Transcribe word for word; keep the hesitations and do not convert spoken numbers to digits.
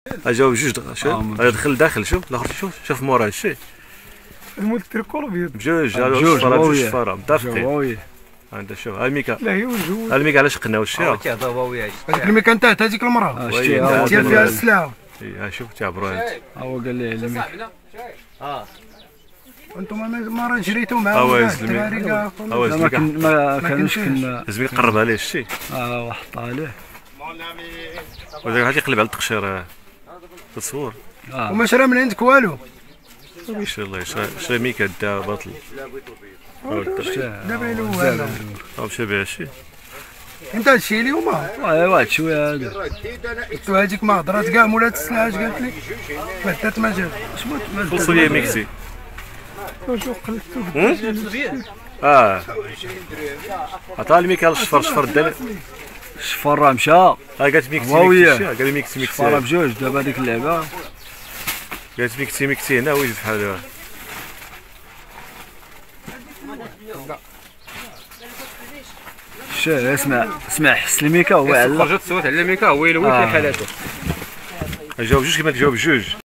جاوب جوج دغ- شوف هذا دخل داخل شوف الاخر شوف شوف مورا هادشي المول التريكول ابيض بجوج هذا بجوج، جوج واوية. جوج شفاره متفقين واوي عندها شوف ها الميكا لا هي وجهه ها الميكا علاش قلنا واش اه هي تيهضر واوي هذيك الميكان تاعت هذيك المراه شتي وي، ديال فيها السلعه ها شوف تعبروا انت هو قال لي علمي اه انتم ما ما راه جريتوا ها معاه هو ولا يهز الميكا الدراري كاع ها هو يهز لا ما الميكا كن ما ما كانوش كنتش. كنا لازم يقرب عليه الشيء اه وحط عليه وذاك غادي يقلب على التقشير آه. تصور اه وما شرا من عندك والو ويش الله شرا شرا ميكا دا باطل دابا الاول او مشى بها شي انت هادشي اليوم واه واحد شويه هذا قلت له هذيك ما هضرات كاع مولات السلعه اش قالت لك ما حتى ما جاب خلصوا لي ميكسي واش قلت اه عطا الميكا الشفر شفر الدل الشفر راه مشى ها قالت ميكسي واوية. ميكسي قال لي ميكسي الشفر ميكسي بجوج دابا هذيك اللعبه قالت ميكسي ميكسي هنا ويجي بحال هذا شاه اسمع اسمع حس الميكا هو علق خرجت صوت على الميكا هو يلوي آه. في حالاته جاوب جوج كما تجاوب جوج